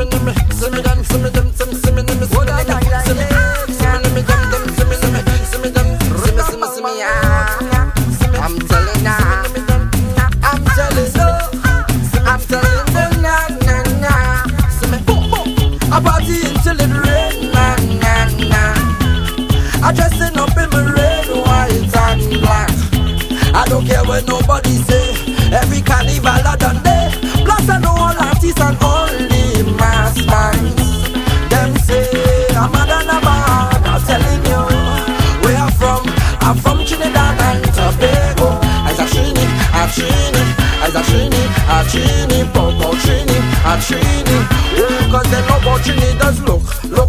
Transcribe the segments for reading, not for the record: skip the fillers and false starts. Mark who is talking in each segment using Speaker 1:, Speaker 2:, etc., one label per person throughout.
Speaker 1: Dressing up in my red, white and black. I don't care what nobody say. Every carnival I done day. Plus I know all artists and only mass bands. Them say I'm a than a bad. I'm telling you where I'm from Trinidad and Tobago. As a Trini, as a Trini, Popo Trini. Cause they know what Trini does look.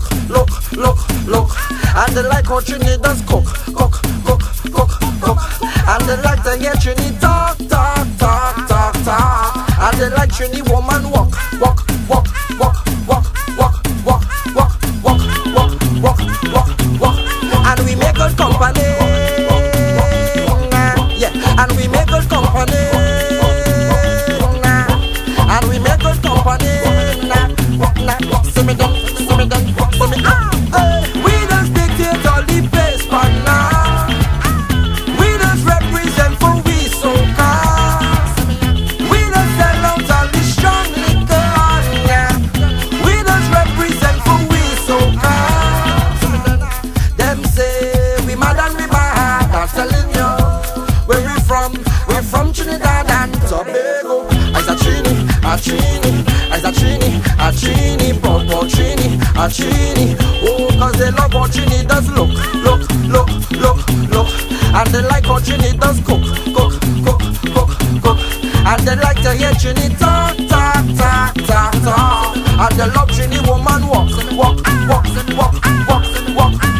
Speaker 1: And they like how Trini does cook. And they like to hear Trini talk. And they like Trini woman walk. And we make good company. Yeah, and we make good company. And we make good company. See me done. We just dictate all the place for now. We just represent for we soca. We just sell out all the strong liquor, yeah. We just represent for we soca. Them say we mad and we bad. I'm telling you where we from Trinidad and Tobago. As a Trini, Popo Trini. Oh, cause they love how Trini does look. And they like how Trini does cook. And they like to hear Trini talk. And they love Trini woman walk.